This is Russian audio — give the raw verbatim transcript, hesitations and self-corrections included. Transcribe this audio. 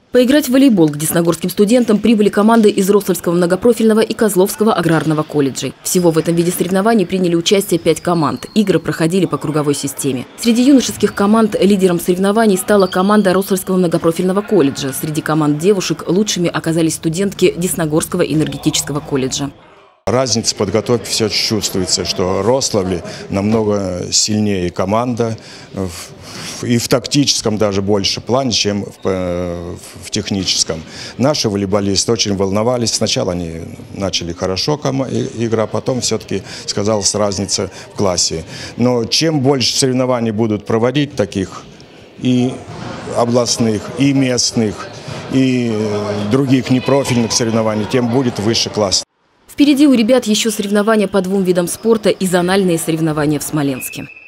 Поиграть в волейбол к десногорским студентам прибыли команды из Рославского многопрофильного и Козловского аграрного колледжей. Всего в этом виде соревнований приняли участие пять команд. Игры проходили по круговой системе. Среди юношеских команд лидером соревнований стала команда Рославского многопрофильного колледжа. Среди команд девушек лучшими оказались студентки Десногорского энергетического колледжа. Разница подготовки все чувствуется, что Рославле намного сильнее команда и в тактическом даже больше плане, чем в, в техническом. Наши волейболисты очень волновались. Сначала они начали хорошо игра, потом все-таки сказалась разница в классе. Но чем больше соревнований будут проводить таких и областных, и местных, и других непрофильных соревнований, тем будет выше класс. Впереди у ребят еще соревнования по двум видам спорта и зональные соревнования в Смоленске.